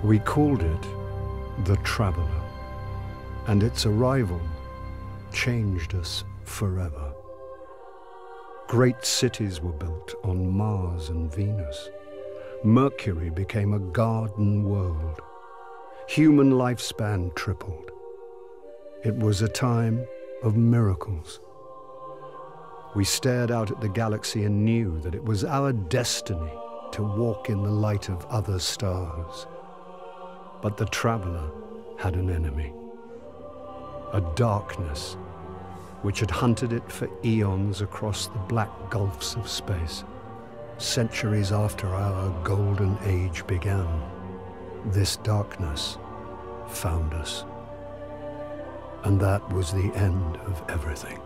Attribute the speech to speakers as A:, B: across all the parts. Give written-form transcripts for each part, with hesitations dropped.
A: We called it the Traveler, and its arrival changed us forever. Great cities were built on Mars and Venus. Mercury became a garden world. Human lifespan tripled. It was a time of miracles. We stared out at the galaxy and knew that it was our destiny to walk in the light of other stars. But the Traveler had an enemy, a darkness which had hunted it for eons across the black gulfs of space. Centuries after our golden age began, this darkness found us. And that was the end of everything.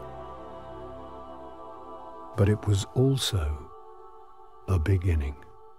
A: But it was also a beginning.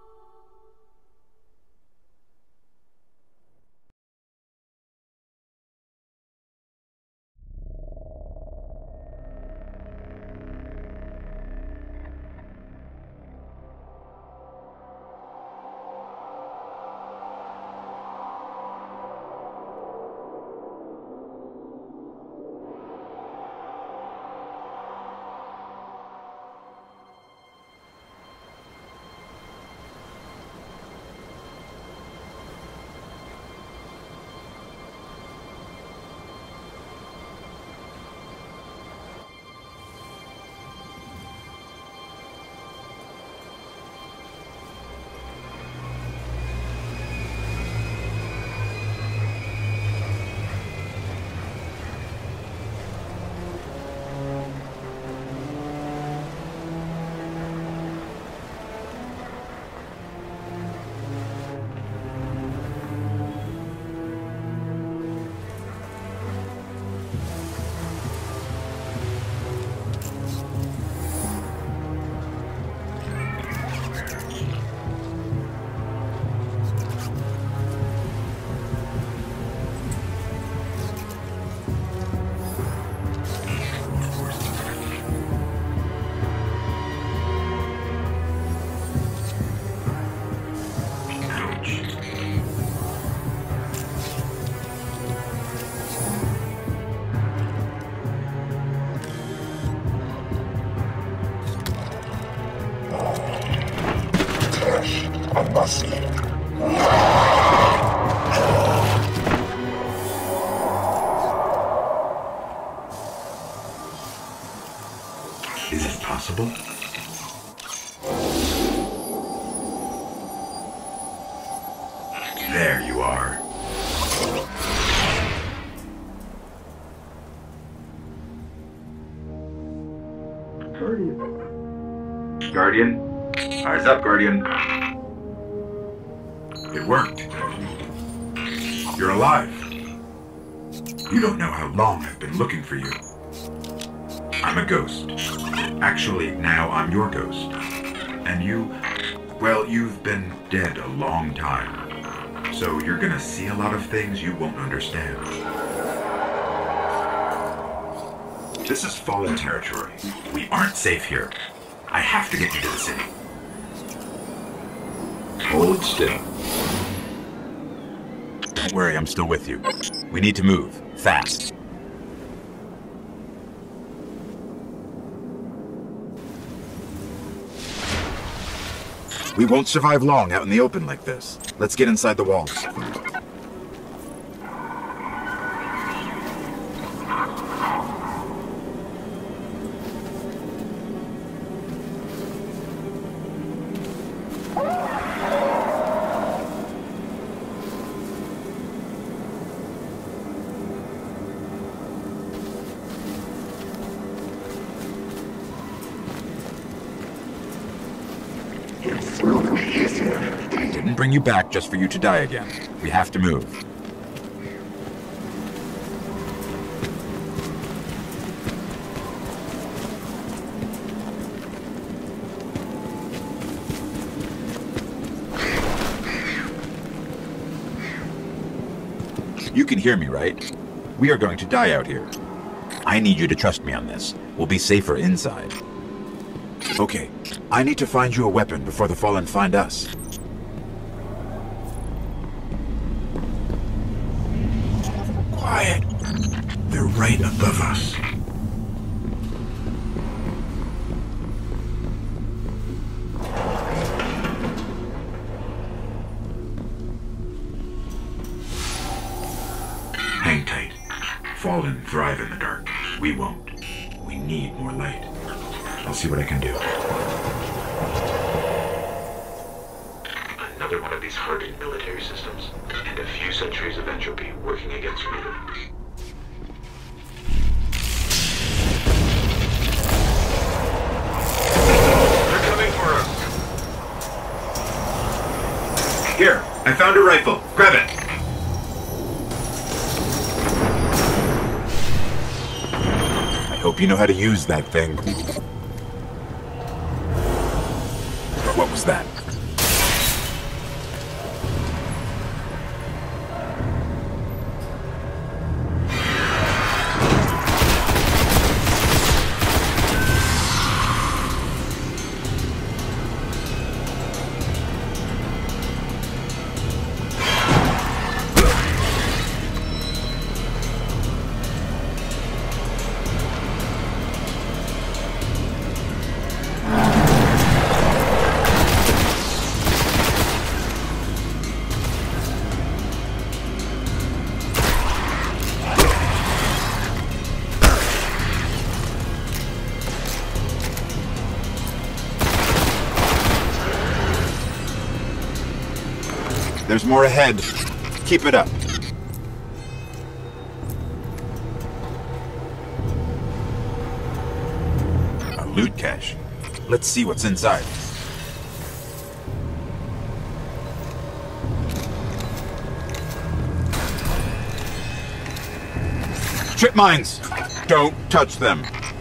B: Is it possible? There you are. Guardian? Eyes up, Guardian. It worked. You're alive. You don't know how long I've been looking for you. I'm a ghost. Actually, now I'm your ghost. And you, well, you've been dead a long time. So you're gonna see a lot of things you won't understand. This is Fallen territory. We aren't safe here. I have to get you to the city. Hold still. Don't worry, I'm still with you. We need to move, fast. We won't survive long out in the open like this. Let's get inside the walls. I didn't bring you back just for you to die again. We have to move. You can hear me, right? We are going to die out here. I need you to trust me on this. We'll be safer inside. Okay, I need to find you a weapon before the Fallen find us. right above us. Hang tight. Fallen thrive in the dark. We won't. We need more light. I'll see what I can do.
C: Another one of these hardened military systems, and a few centuries of entropy working against freedom. They're coming for us!
B: Here, I found a rifle. Grab it! I hope you know how to use that thing. What was that? There's more ahead. Keep it up. A loot cache. Let's see what's inside. Trip mines! Don't touch them.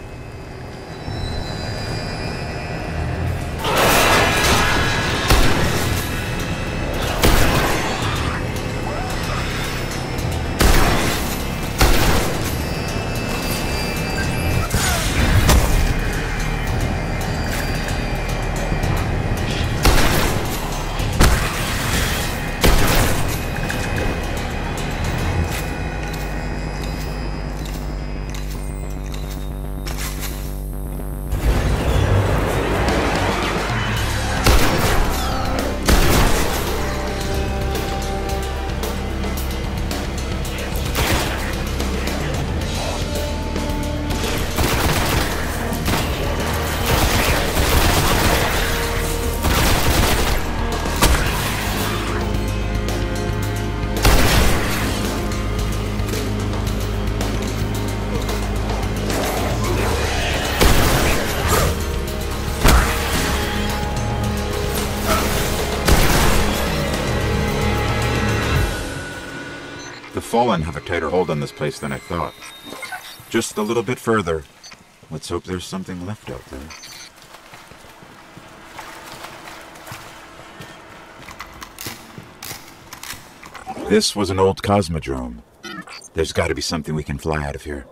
B: The Fallen have a tighter hold on this place than I thought. Just a little bit further. Let's hope there's something left out there. This was an old cosmodrome. There's got to be something we can fly out of here.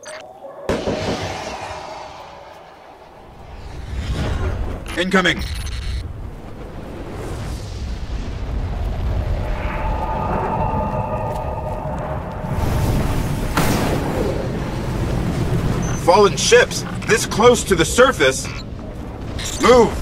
B: Incoming! Fallen ships! This close to the surface! Move!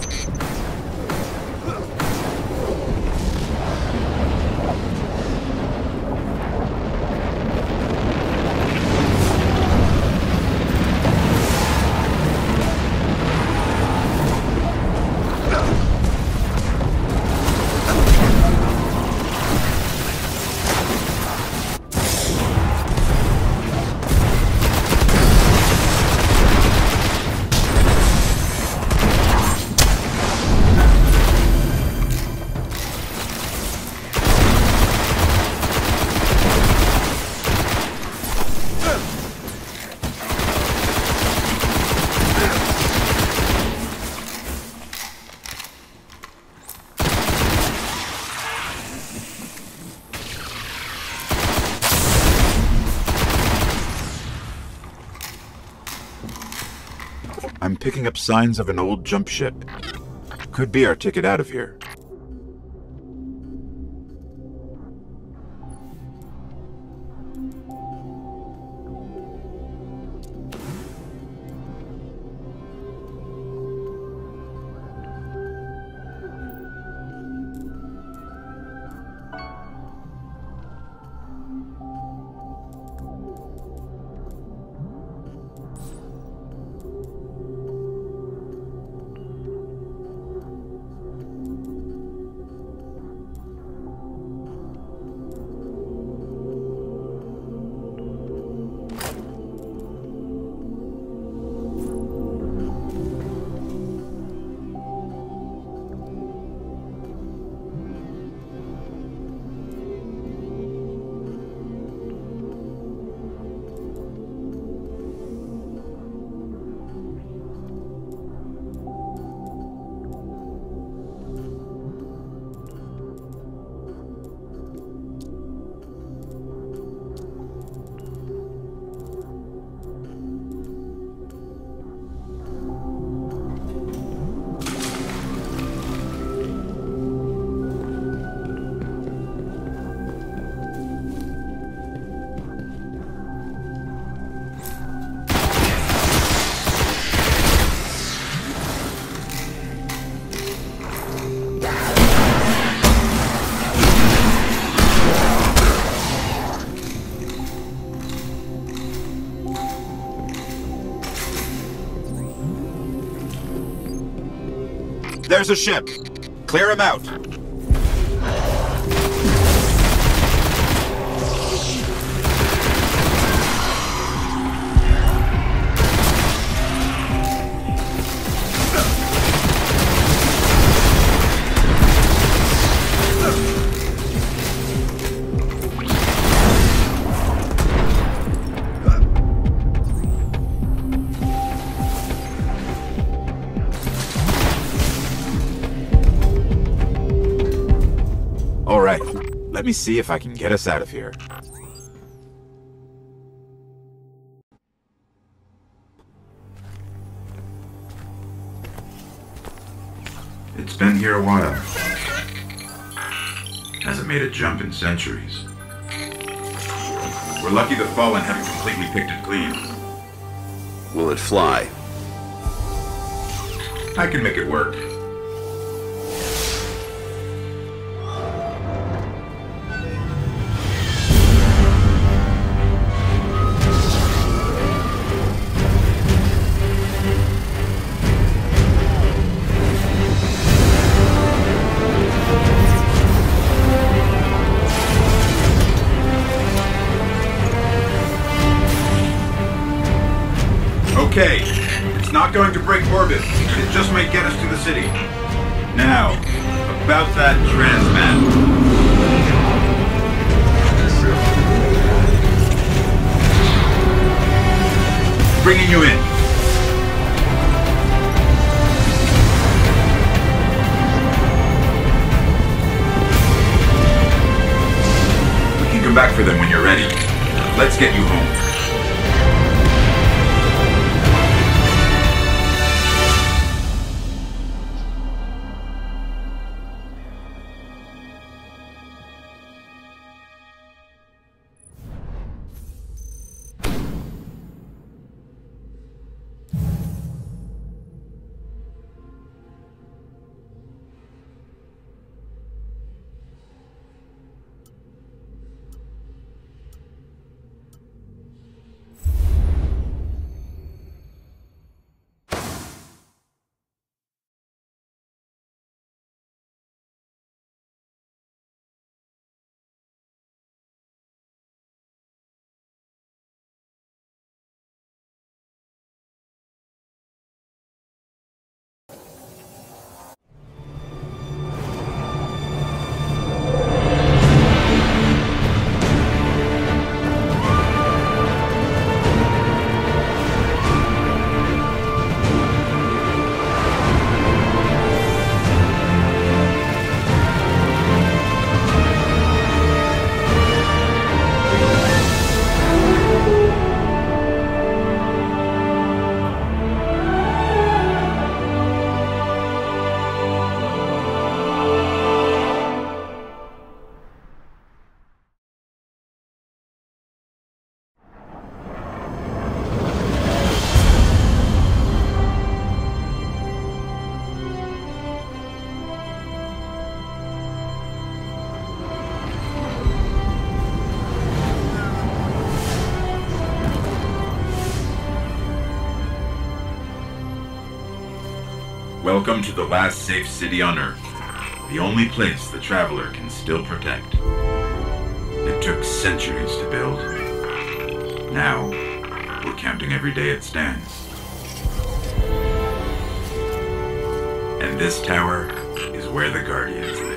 B: I'm picking up signs of an old jump ship. Could be our ticket out of here.
D: There's a ship. Clear him out. All right, let me see if I can get us out of here.
B: It's been here a while. Hasn't made a jump in centuries. We're lucky the Fallen haven't completely picked it clean.
E: Will it fly?
B: I can make it work. Okay, it's not going to break orbit. It just might get us to the city. Now, about that transmat. Bringing you in. We can come back for them when you're ready. Let's get you home. Welcome to the last safe city on Earth. The only place the Traveler can still protect. It took centuries to build. Now, we're counting every day it stands. And this tower is where the Guardians live.